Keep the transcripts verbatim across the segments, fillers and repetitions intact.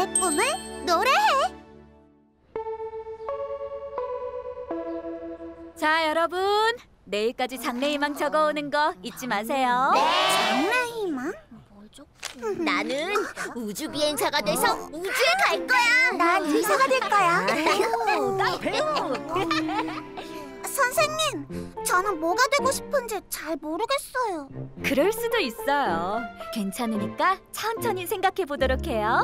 내 꿈을 노래해. 자, 여러분, 내일까지 장래희망 적어오는 거 잊지 마세요. 장래희망? 나는 우주 비행사가 돼서 우주에 갈 거야. 난 의사가 될 거야. 나 배우. 선생님, 저는 뭐가 되고 싶은지 잘 모르겠어요. 그럴 수도 있어요. 괜찮으니까 천천히 생각해 보도록 해요.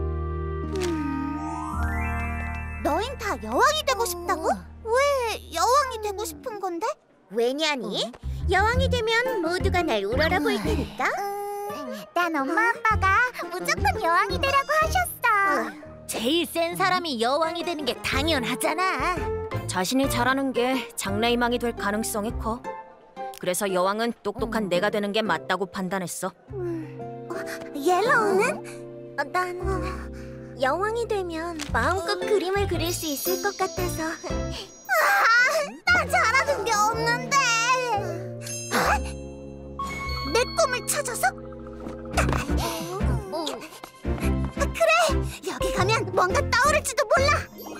음... 너흰 다 여왕이 되고 싶다고? 왜 여왕이 되고 싶은 건데? 왜냐니? 여왕이 되면 모두가 날 우러러 볼 테니까. 음, 난 엄마 아빠가 무조건 여왕이 되라고 하셨어. 제일 센 사람이 여왕이 되는 게 당연하잖아. 자신이 잘하는 게 장래희망이 될 가능성이 커. 그래서 여왕은 똑똑한 내가 되는 게 맞다고 판단했어. 음, 어, 옐로우는? 어, 난 여왕이 되면 마음껏 그림을 그릴 수 있을 것 같아서. 아, 나 잘하는 게 없는데. 아? 내 꿈을 찾아서? 어. 그래! 여기 가면 뭔가 떠오를지도 몰라.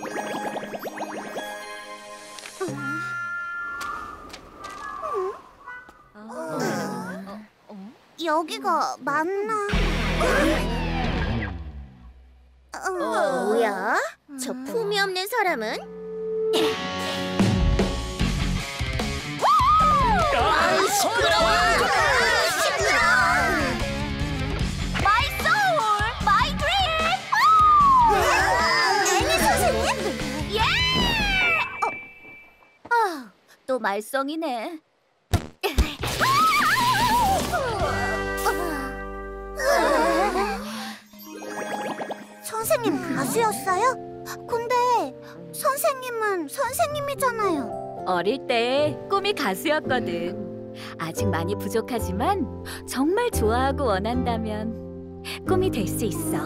여기가 맞나? 뭐야? 저 품이 없는 사람은? 아, 시끄러워! 시끄러워! My soul! My dream! 애니 선생님? 예! 아, 또 말썽이네. 선생님 가수였어요? 근데 선생님은 선생님이잖아요. 어릴 때 꿈이 가수였거든. 아직 많이 부족하지만 정말 좋아하고 원한다면 꿈이 될 수 있어.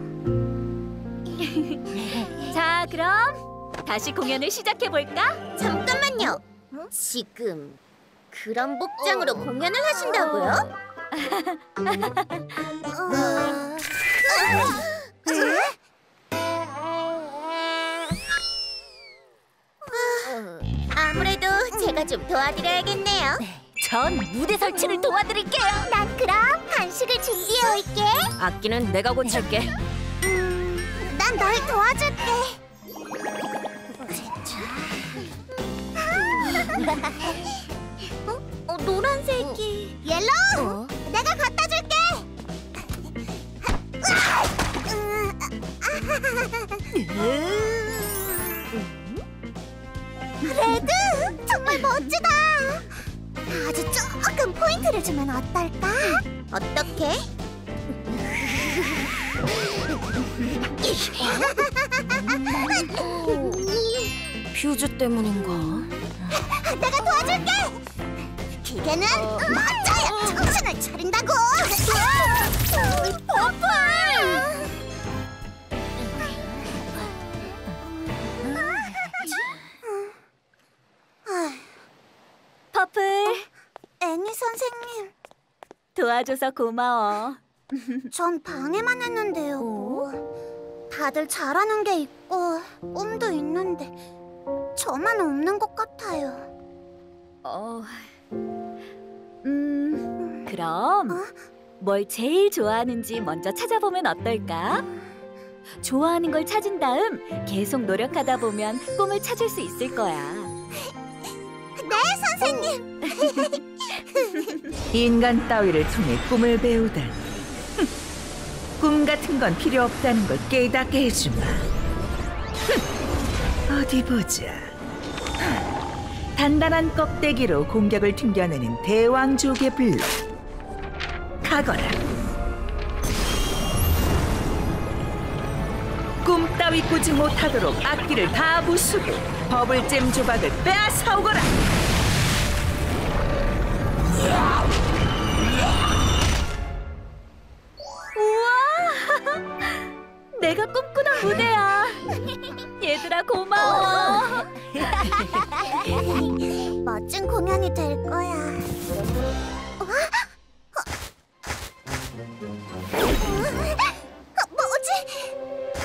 자, 그럼 다시 공연을 시작해 볼까? 잠깐만요. 지금 그런 복장으로 공연을 하신다고요? 아무래도 제가 좀 도와드려야겠네요. 전 무대 설치를 도와드릴게요. 난 그럼 간식을 준비해 올게. 악기는 내가 고칠게. 음, 난 널 도와줄게. 어? 어, 노란색이. 옐로우! 내가 갖다 줄게. 레드! 정말 멋지다. 아주 조금 포인트를 주면 어떨까? 어떻게? 퓨즈 때문인가? 내가 도와줄게. 기계는 맞아야 정신을 차린다고. 퍼플! 퍼플, 애니 선생님, 도와줘서 고마워. 전 방해만 했는데요. 다들 잘하는 게 있고 꿈도 있는데 저만 없는 것 같아요. 어, 음, 그럼 뭘 제일 좋아하는지 먼저 찾아보면 어떨까? 좋아하는 걸 찾은 다음 계속 노력하다 보면 꿈을 찾을 수 있을 거야. 네, 선생님. 인간 따위를 통해 꿈을 배우다니. 꿈 같은 건 필요 없다는 걸 깨닫게 해주마. 어디 보자. 단단한 껍데기로 공격을 튕겨내는 대왕족의 블록. 가거라. 꿈 따위 꾸지 못하도록 악기를 다 부수고 버블잼 조각을 빼앗아오거라. 우와! 내가 꿈꾸던 무대야. 얘들아, 고마워. 멋진 공연이 될 거야. 어? 어? 어, 뭐지?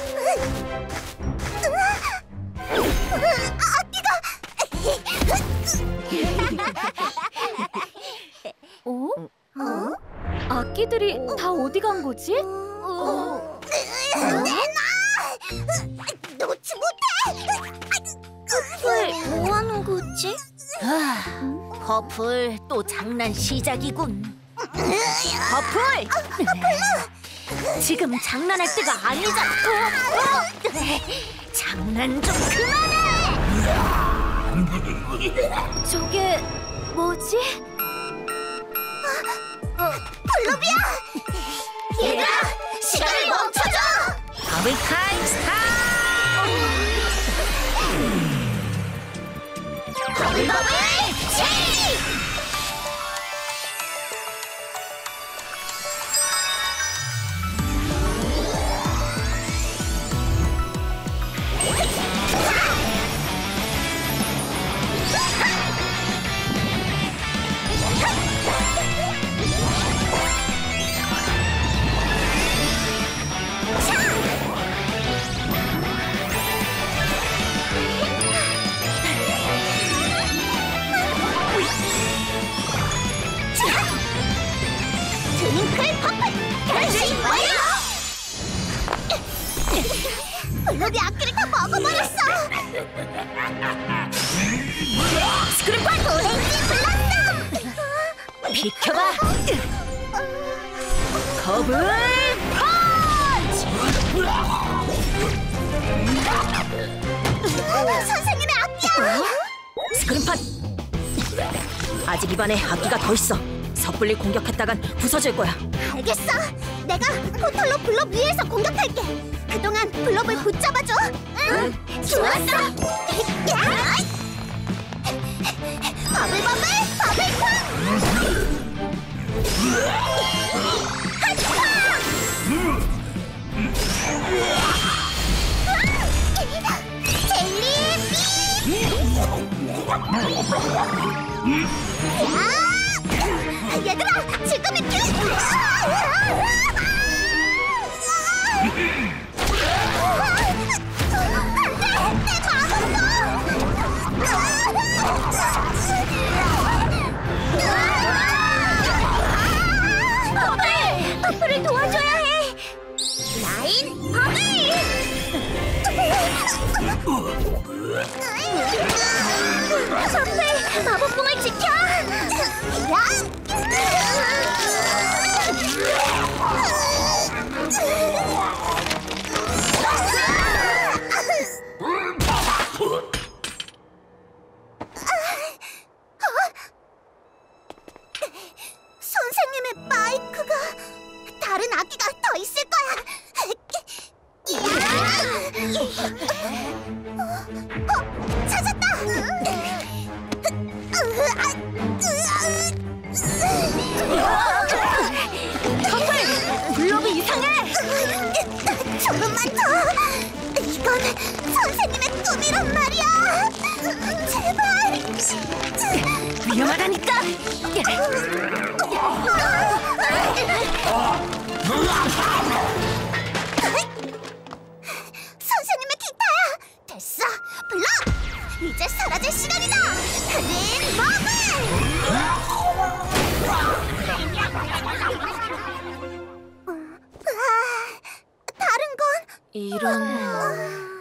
어? 악기들이 다 어디 간 거지? 어? 내놔! 놓지 못해! 왜, 뭐 하는 거지? 아, 퍼플 또 장난 시작이군. 퍼플! 지금 장난할 때가 아니잖아. 어? 장난 좀 그만해! 저게 뭐지? 블루비야! 얘들아! 시간을 멈춰줘! 더블 타임 스타! 버블 버블 체인지! 트윙클 퍼플 변신 완료! 블루비 악기를 다 먹어버렸어! 스크린팔! 오렌지 블라썸! 비켜봐! 더블 펀치! 선생님의 악기야! 스크린팟! 아직 입안에 악기가 더 있어. 섣불리 공격했다간 부서질 거야. 알겠어! 내가 포털로 블럭 위에서 공격할게! 그동안 블럭을 붙잡아줘! 응! 좋았어! 야! 버블버블 버블 야! 얘들아! 지금이 기회! 안돼! 내가 아팠어! 버블! 버블을 도와줘야 해! 라인 버블! 버블! 마법봉을 지켜! 선생님의 마이크가 다른 악기가 더 있을 거야. 어, 찾았다. 퍼플! 블록이 이상해! 조금만 더! 이건 선생님의 꿈이란 말이야! 제발! 위험하다니까! 선생님의 기타야! 됐어! 블록! 이제 사라질 시간이다! 그린 버블! 다른 건? 이런...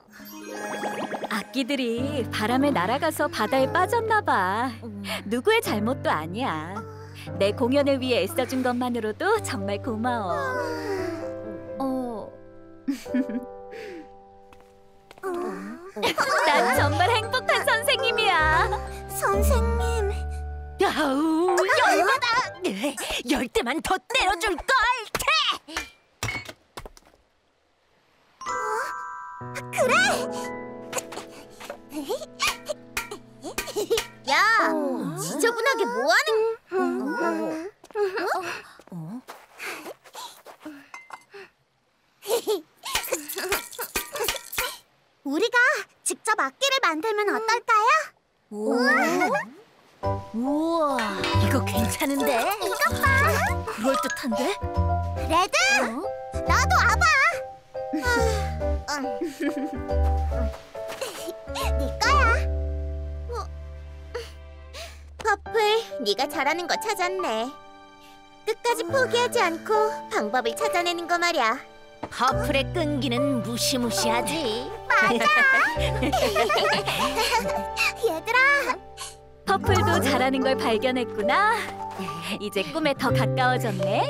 악기들이 바람에 날아가서 바다에 빠졌나 봐. 누구의 잘못도 아니야. 내 공연을 위해 애써준 것만으로도 정말 고마워. 어... 난 정말 행복한 선생님이야. 선생님... 아우, 열받아! 열 대만 더 때려줄걸! 그래! 야! 지저분하게 뭐하는... 어? 우리가 직접 악기를 만들면 어떨까요? 우와, 이거 괜찮은데? 이것 봐! 그럴듯한데? 레드! 너도 와봐! 네 거야. 퍼플, 네가 잘하는 거 찾았네. 끝까지 포기하지 않고 방법을 찾아내는 거 말이야. 퍼플의 끈기는 무시무시하지. 얘들아, 퍼플도 잘하는 걸 발견했구나. 이제 꿈에 더 가까워졌네.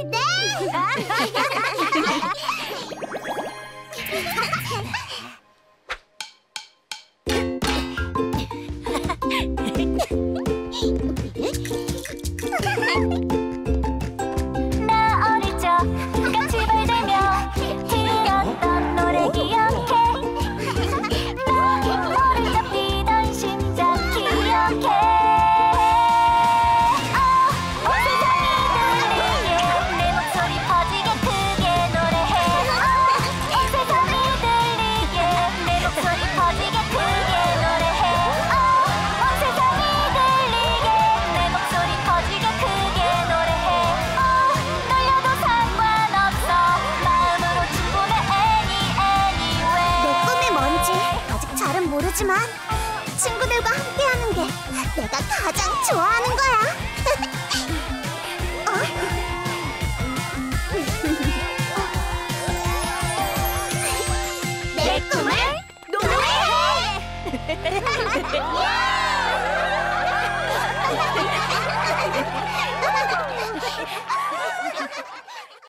나 어릴 적 같이 발대며 들었던 노래 기억해. 나 어릴 적 뛰던 심장 기억해. 어, 온 세상이 들리게 내 목소리 퍼지게 크게 노래해. 어, 온 세상이 들리게 내 목소리 퍼지게 크게 노래해. 어, 온 세상이 들리게 내 목소리 퍼지게 크게 노래해. 어, 놀려도 상관없어 마음으로 충분해 any anyway. 내 꿈이 뭔지 아직 잘은 모르지만 친구들과 함께하는 게 내가 가장 좋아하는 거야. 내 꿈을 노래해.